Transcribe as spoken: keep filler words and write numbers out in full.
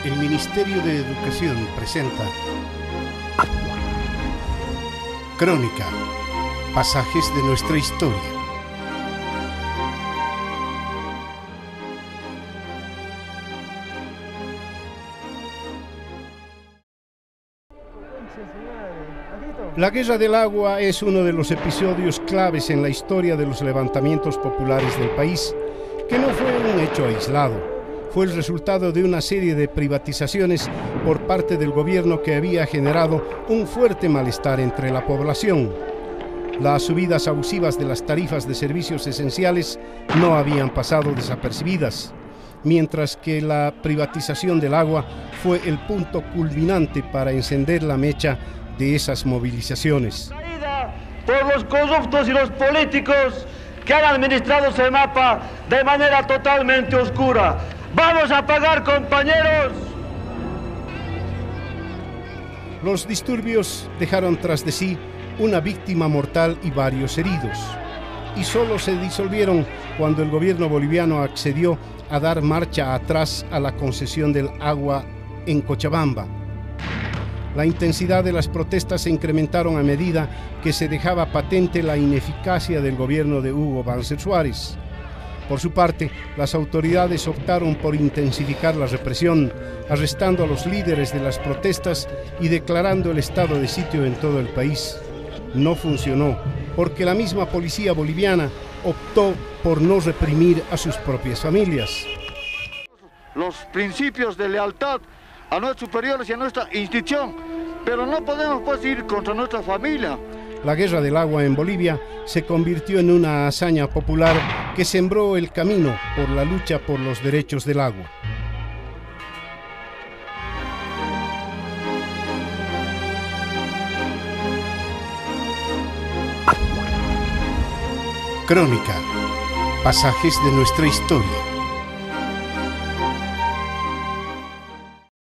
El Ministerio de Educación presenta Crónica, pasajes de nuestra historia. La Guerra del Agua es uno de los episodios claves en la historia de los levantamientos populares del país, que no fue un hecho aislado. Fue el resultado de una serie de privatizaciones por parte del gobierno que había generado un fuerte malestar entre la población. Las subidas abusivas de las tarifas de servicios esenciales no habían pasado desapercibidas, mientras que la privatización del agua fue el punto culminante para encender la mecha de esas movilizaciones. Por los corruptos y los políticos que han administrado Semapa de manera totalmente oscura. ¡Vamos a pagar, compañeros! Los disturbios dejaron tras de sí una víctima mortal y varios heridos, y solo se disolvieron cuando el gobierno boliviano accedió a dar marcha atrás a la concesión del agua en Cochabamba. La intensidad de las protestas se incrementaron a medida que se dejaba patente la ineficacia del gobierno de Hugo Banzer Suárez. Por su parte, las autoridades optaron por intensificar la represión, arrestando a los líderes de las protestas y declarando el estado de sitio en todo el país. No funcionó, porque la misma policía boliviana optó por no reprimir a sus propias familias. Los principios de lealtad a nuestros superiores y a nuestra institución, pero no podemos pues ir contra nuestra familia. La Guerra del Agua en Bolivia se convirtió en una hazaña popular que sembró el camino por la lucha por los derechos del agua. Crónica, pasajes de nuestra historia.